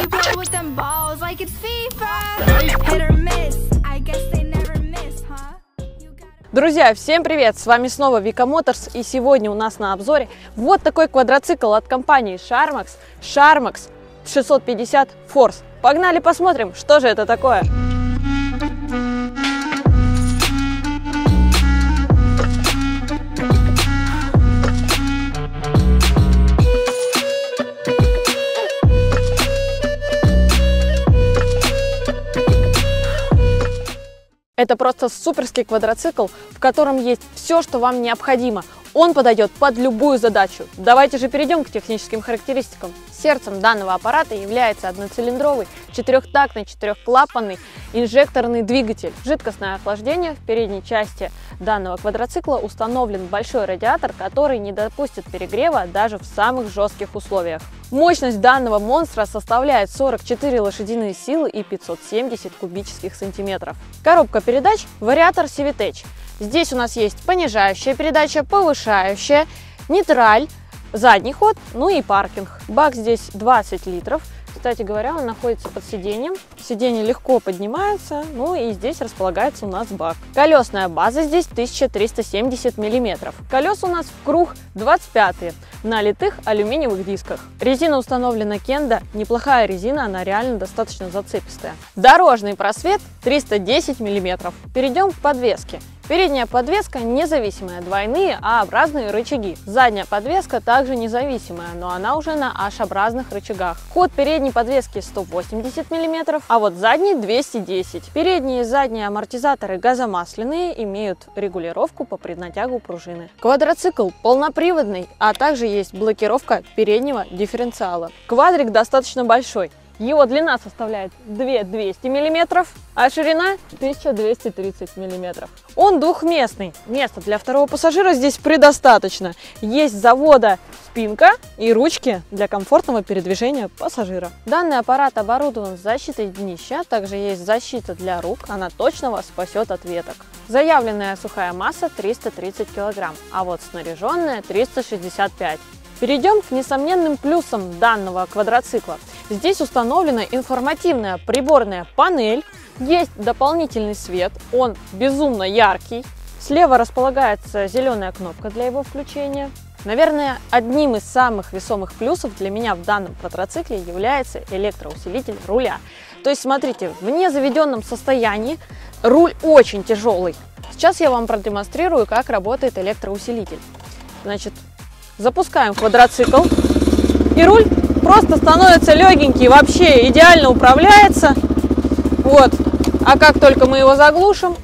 We play with them balls like it's FIFA. Hit or miss, I guess they never miss, huh? Друзья, всем привет! С вами снова Вика Моторс, и сегодня у нас на обзоре вот такой квадроцикл от компании Sharmax 650 Force. Погнали посмотрим, что же это такое. Это просто суперский квадроцикл, в котором есть все, что вам необходимо. Он подойдет под любую задачу. Давайте же перейдем к техническим характеристикам. Сердцем данного аппарата является одноцилиндровый, четырехтактный, четырехклапанный инжекторный двигатель. Жидкостное охлаждение. В передней части данного квадроцикла установлен большой радиатор, который не допустит перегрева даже в самых жестких условиях. Мощность данного монстра составляет 44 лошадиные силы и 570 кубических сантиметров. Коробка передач вариатор CVT. Здесь у нас есть понижающая передача, повышающая, нейтраль, задний ход, ну и паркинг. Бак здесь 20 литров. Кстати говоря, он находится под сиденьем. Сиденье легко поднимается, ну и здесь располагается у нас бак. Колесная база здесь 1370 миллиметров. Колеса у нас в круг 25 на литых алюминиевых дисках. Резина установлена Кенда. Неплохая резина, она реально достаточно зацепистая. Дорожный просвет 310 миллиметров. Перейдем к подвеске. Передняя подвеска независимая, двойные А-образные рычаги. Задняя подвеска также независимая, но она уже на H-образных рычагах. Ход передней подвески 180 мм, а вот задний 210. Передние и задние амортизаторы газомасляные, имеют регулировку по преднатягу пружины. Квадроцикл полноприводный, а также есть блокировка переднего дифференциала. Квадрик достаточно большой. Его длина составляет 2200 мм, а ширина 1230 мм. Он двухместный. Места для второго пассажира здесь предостаточно. Есть с завода спинка и ручки для комфортного передвижения пассажира. Данный аппарат оборудован защитой днища, также есть защита для рук, она точно вас спасет от веток. Заявленная сухая масса 330 кг, а вот снаряженная 365 кг. Перейдем к несомненным плюсам данного квадроцикла. Здесь установлена информативная приборная панель, есть дополнительный свет, он безумно яркий. Слева располагается зеленая кнопка для его включения. Наверное, одним из самых весомых плюсов для меня в данном квадроцикле является электроусилитель руля. То есть, смотрите, в незаведенном состоянии руль очень тяжелый. Сейчас я вам продемонстрирую, как работает электроусилитель. Значит, запускаем квадроцикл, и руль просто становится легенький, вообще идеально управляется. Вот. А как только мы его заглушим,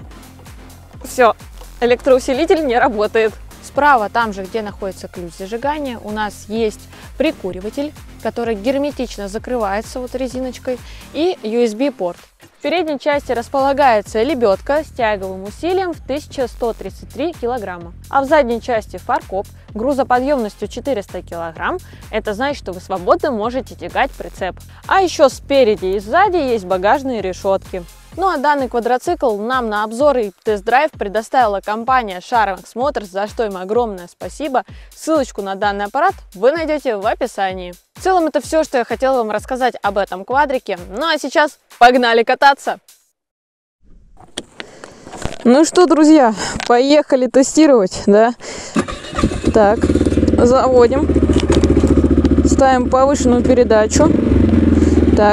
все, электроусилитель не работает. Справа, там же, где находится ключ зажигания, у нас есть прикуриватель, который герметично закрывается вот резиночкой, и USB-порт. В передней части располагается лебедка с тяговым усилием в 1133 кг, а в задней части фаркоп грузоподъемностью 400 кг. Это значит, что вы свободно можете тягать прицеп. А еще спереди и сзади есть багажные решетки. Ну а данный квадроцикл нам на обзор и тест-драйв предоставила компания Sharmax Motors, за что им огромное спасибо. Ссылочку на данный аппарат вы найдете в описании. В целом это все, что я хотела вам рассказать об этом квадрике. Ну а сейчас погнали кататься! Ну что, друзья, поехали тестировать, да? Так, заводим, ставим повышенную передачу. Так.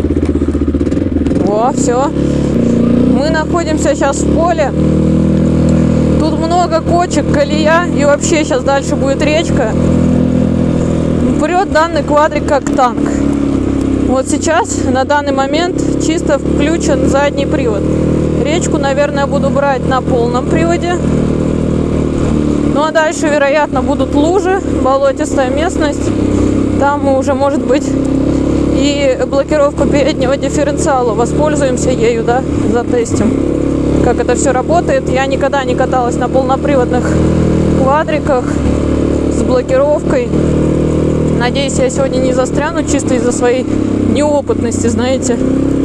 О, все. Мы находимся сейчас в поле. Тут много кочек, колея. И вообще сейчас дальше будет речка. Прет данный квадрик как танк. Вот сейчас, на данный момент, чисто включен задний привод. Речку, наверное, буду брать на полном приводе. Ну а дальше, вероятно, будут лужи, болотистая местность. Там мы уже, может быть, и блокировку переднего дифференциала воспользуемся ею, да, затестим, как это все работает. Я никогда не каталась на полноприводных квадриках с блокировкой. Надеюсь, я сегодня не застряну чисто из-за своей неопытности, знаете,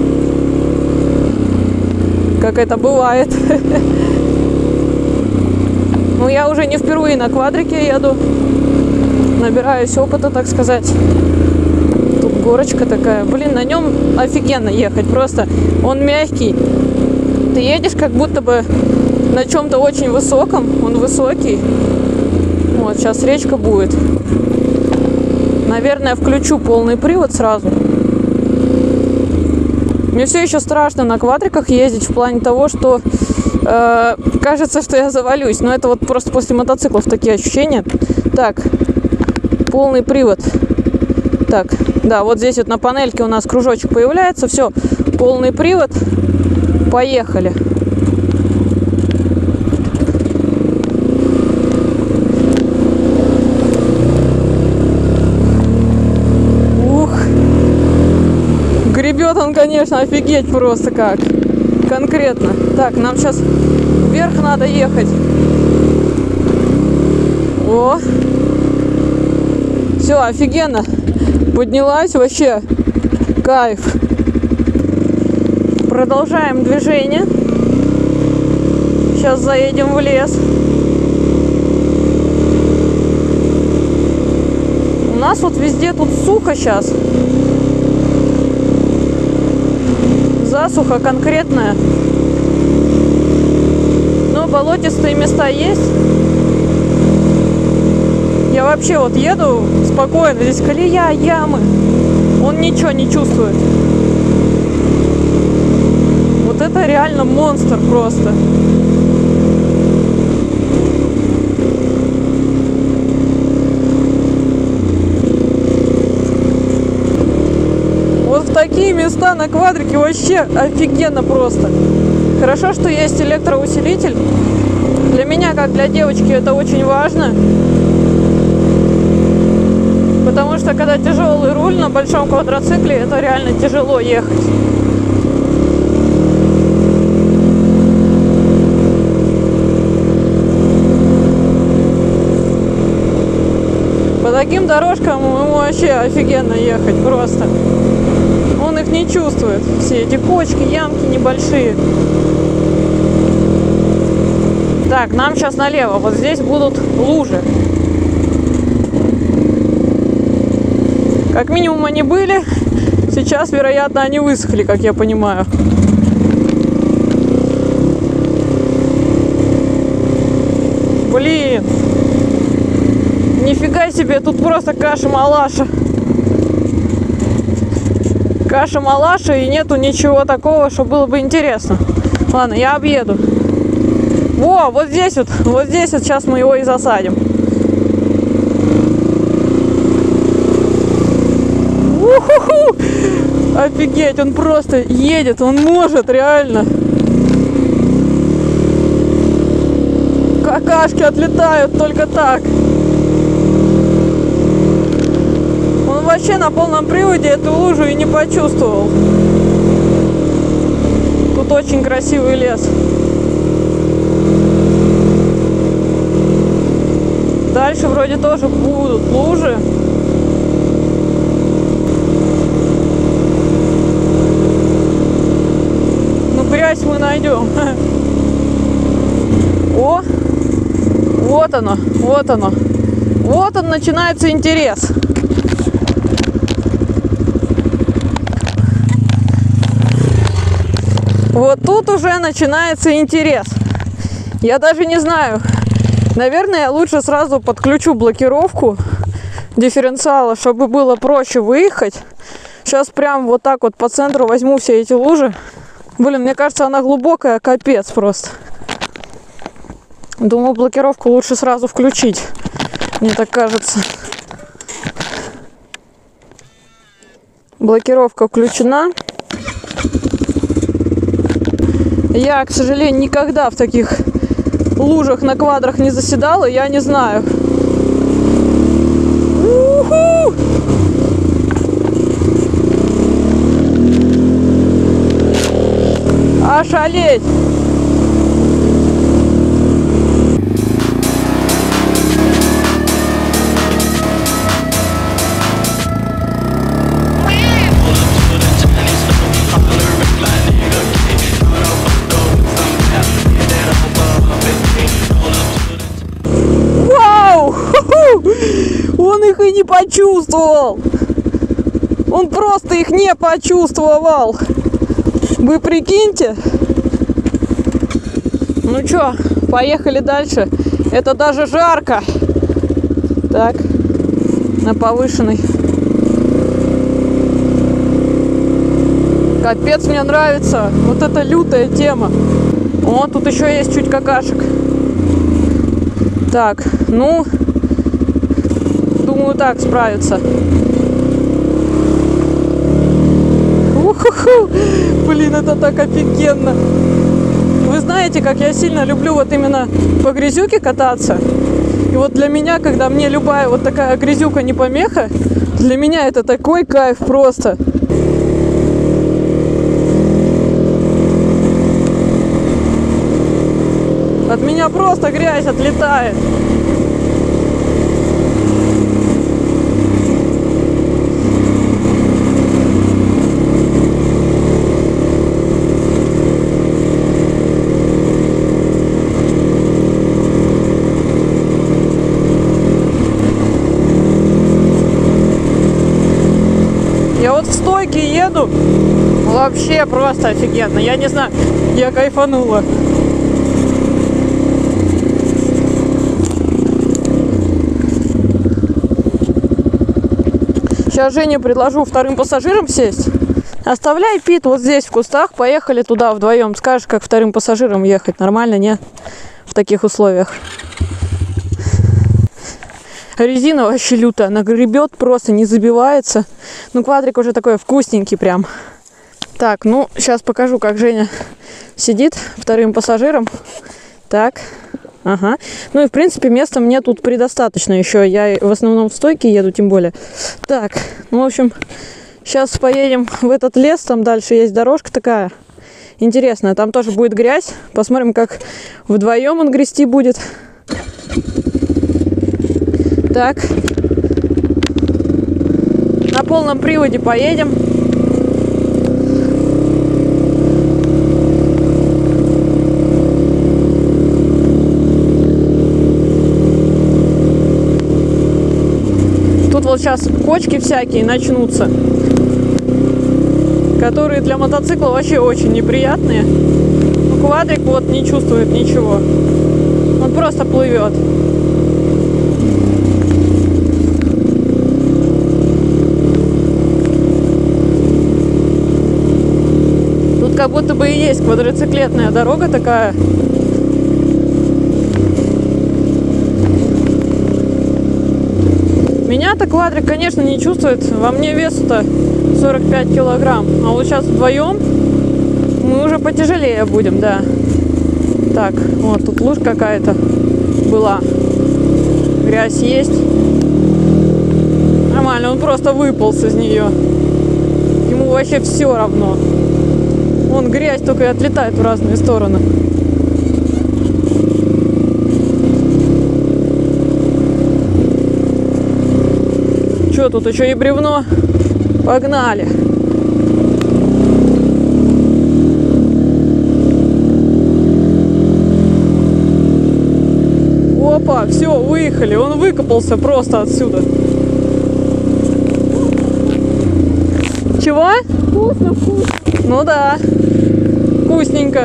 как это бывает. Ну, я уже не впервые на квадрике еду, набираюсь опыта, так сказать. Тут горочка такая. Блин, на нем офигенно ехать. Просто он мягкий. Ты едешь как будто бы на чем-то очень высоком. Он высокий. Вот, сейчас речка будет. Наверное, включу полный привод сразу. Мне все еще страшно на квадриках ездить в плане того, что кажется, что я завалюсь. Но это вот просто после мотоциклов такие ощущения. Так, полный привод. Так, да, вот здесь вот на панельке у нас кружочек появляется. Все, полный привод. Поехали. Ух. Гребет он, конечно, офигеть просто как. Конкретно. Так, нам сейчас вверх надо ехать. О! Все, офигенно. Поднялась вообще. Кайф. Продолжаем движение. Сейчас заедем в лес. У нас вот везде тут сухо сейчас. Засуха конкретная. Но болотистые места есть. Я вообще вот еду спокойно. Здесь колея, ямы. Он ничего не чувствует. Вот это реально монстр просто. Вот в такие места на квадрике вообще офигенно просто. Хорошо, что есть электроусилитель. Для меня, как для девочки, это очень важно. Потому что когда тяжелый руль на большом квадроцикле, это реально тяжело ехать. По таким дорожкам ему вообще офигенно ехать просто. Он их не чувствует. Все эти кочки, ямки небольшие. Так, нам сейчас налево. Вот здесь будут лужи. Как минимум они были. Сейчас, вероятно, они высохли, как я понимаю. Блин. Нифига себе, тут просто каша-малаша. Каша-малаша, и нету ничего такого, что было бы интересно. Ладно, я объеду. Во, вот здесь вот сейчас мы его и засадим. У-ху-ху! Офигеть, он просто едет, он может, реально. Какашки отлетают только так. Он вообще на полном приводе эту лужу и не почувствовал. Тут очень красивый лес. Дальше вроде тоже будут лужи. Ну, грязь мы найдем. О, вот оно, вот оно. Вот он, начинается интерес. Вот тут уже начинается интерес. Я даже не знаю. Наверное, я лучше сразу подключу блокировку дифференциала, чтобы было проще выехать. Сейчас прям вот так вот по центру возьму все эти лужи. Блин, мне кажется, она глубокая, капец просто. Думаю, блокировку лучше сразу включить. Мне так кажется. Блокировка включена. Я, к сожалению, никогда в таких лужах на квадрах не заседала, я не знаю. У-ху! Ошалеть! Он их и не почувствовал. Он просто их не почувствовал. Вы прикиньте. Ну чё, поехали дальше. Это даже жарко. Так, на повышенной. Капец, мне нравится. Вот эта лютая тема. О, тут еще есть чуть какашек. Так, ну, думаю, так справиться. Уху-ху. Блин, это так офигенно. Вы знаете, как я сильно люблю вот именно по грязюке кататься. И вот для меня, когда мне любая вот такая грязюка не помеха, для меня это такой кайф просто. От меня просто грязь отлетает. Я вот в стойке еду, вообще просто офигенно. Я не знаю, я кайфанула. Сейчас Жене предложу вторым пассажирам сесть. Оставляй Пит вот здесь в кустах, поехали туда вдвоем. Скажешь, как вторым пассажирам ехать. Нормально, нет? В таких условиях. Резина вообще лютая, она гребет просто, не забивается. Ну, квадрик уже такой вкусненький прям. Так, ну, сейчас покажу, как Женя сидит вторым пассажиром. Так, ага. Ну и, в принципе, места мне тут предостаточно еще. Я в основном в стойке еду, тем более. Так, ну, в общем, сейчас поедем в этот лес. Там дальше есть дорожка такая интересная. Там тоже будет грязь. Посмотрим, как вдвоем он грести будет. Так, на полном приводе поедем. Тут вот сейчас кочки всякие начнутся, которые для мотоцикла вообще очень неприятные. Но квадрик вот не чувствует ничего, он просто плывет. Как будто бы и есть квадроциклетная дорога такая. Меня-то квадрик, конечно, не чувствует. Во мне весу-то 45 килограмм. А вот сейчас вдвоем мы уже потяжелее будем, да. Так, вот тут лужа какая-то была. Грязь есть. Нормально, он просто выполз из нее. Ему вообще все равно. Вон грязь только и отлетает в разные стороны. Что тут еще и бревно? Погнали! Опа, все, выехали. Он выкопался просто отсюда. Чего? Вкусно, вкусно. Ну да, вкусненько.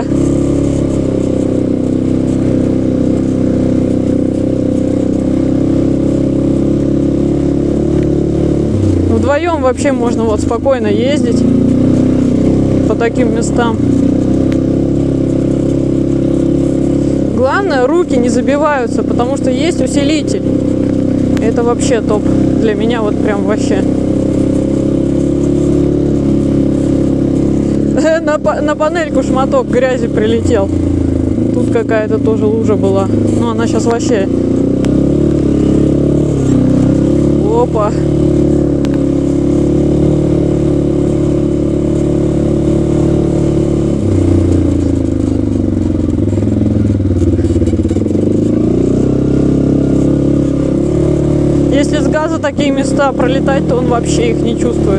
Вдвоем вообще можно вот спокойно ездить по таким местам. Главное, руки не забиваются, потому что есть усилитель. Это вообще топ. Для меня вот прям вообще. На панельку шматок грязи прилетел. Тут какая-то тоже лужа была. Ну, она сейчас вообще... Опа! Если с газа такие места пролетать, то он вообще их не чувствует.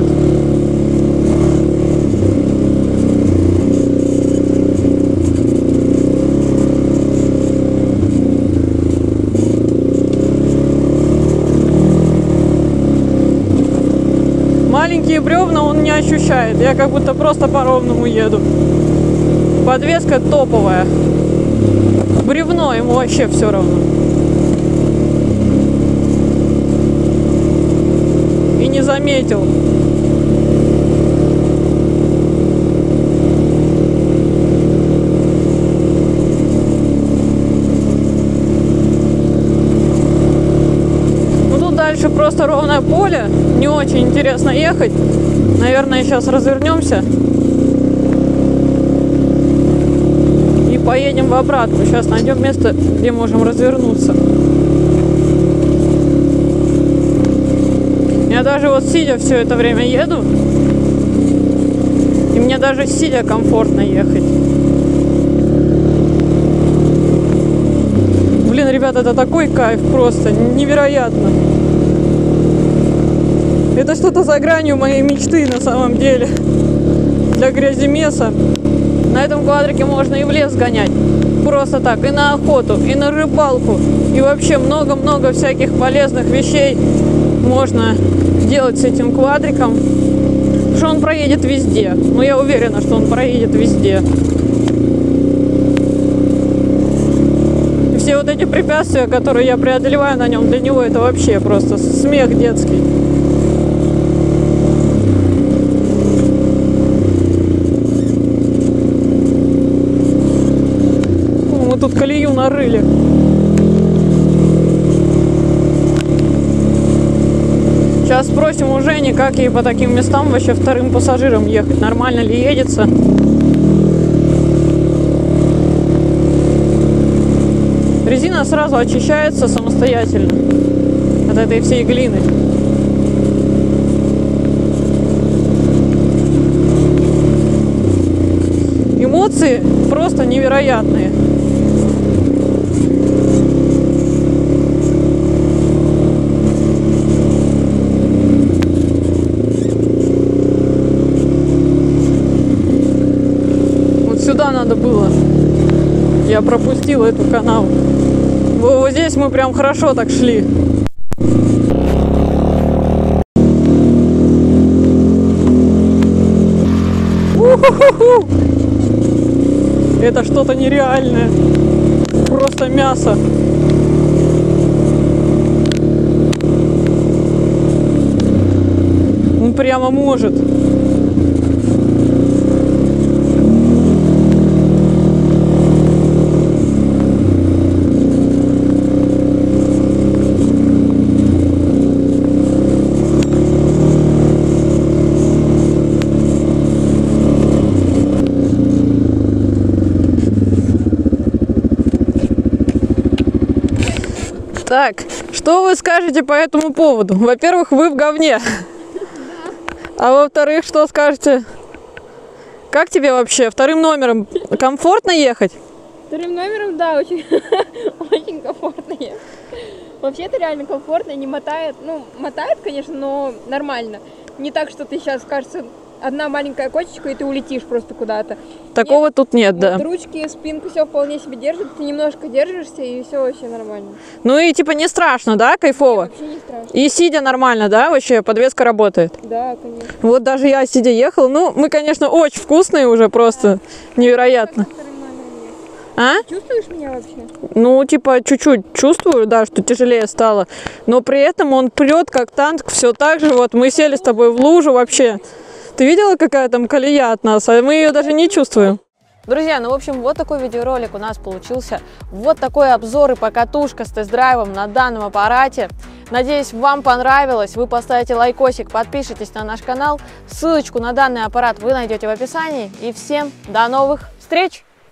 Маленькие бревна бревна он не ощущает. Я как будто просто по ровному еду. Подвеска топовая. Бревно ему вообще все равно. И не заметил. Ну тут дальше просто ровное поле. Не очень интересно ехать. Наверное, сейчас развернемся. И поедем в обратку. Сейчас найдем место, где можем развернуться. Я даже вот сидя все это время еду. И мне даже сидя комфортно ехать. Блин, ребята, это такой кайф просто. Невероятно. Это что-то за гранью моей мечты на самом деле. Для гряземеса. На этом квадрике можно и в лес гонять. Просто так. И на охоту, и на рыбалку. И вообще много-много всяких полезных вещей можно делать с этим квадриком. Потому что он проедет везде. Но я уверена, что он проедет везде. И все вот эти препятствия, которые я преодолеваю на нем, для него это вообще просто смех детский. Мы тут колею нарыли. Сейчас спросим у Жени, как ей по таким местам вообще вторым пассажиром ехать. Нормально ли едется? Резина сразу очищается самостоятельно от этой всей глины. Эмоции просто невероятные. Сюда надо было. Я пропустила эту канаву. Вот здесь мы прям хорошо так шли. У-ху-ху-ху! Это что-то нереальное. Просто мясо. Он прямо может. Так, что вы скажете по этому поводу? Во-первых, вы в говне. А во-вторых, что скажете? Как тебе вообще? Вторым номером комфортно ехать? Вторым номером, да, очень, очень комфортно ехать. Вообще-то реально комфортно, не мотает. Ну, мотает, конечно, но нормально. Не так, что ты сейчас, кажется, одна маленькая кочечка, и ты улетишь просто куда-то. Такого тут нет, да. Вот ручки, спинку все вполне себе держит, ты немножко держишься, и все вообще нормально. Ну и типа не страшно, да, кайфово? Вообще не страшно. И сидя нормально, да, вообще подвеска работает? Да, конечно. Вот даже я сидя ехала, ну мы, конечно, очень вкусные уже, просто невероятно. А? Чувствуешь меня вообще? Ну, типа, чуть-чуть чувствую, да, что тяжелее стало. Но при этом он прет, как танк, все так же. Вот мы сели с тобой в лужу вообще. Ты видела, какая там колея от нас? А мы ее даже не чувствуем. Друзья, ну, в общем, вот такой видеоролик у нас получился. Вот такой обзор и покатушка с тест-драйвом на данном аппарате. Надеюсь, вам понравилось. Вы поставите лайкосик, подпишитесь на наш канал. Ссылочку на данный аппарат вы найдете в описании. И всем до новых встреч!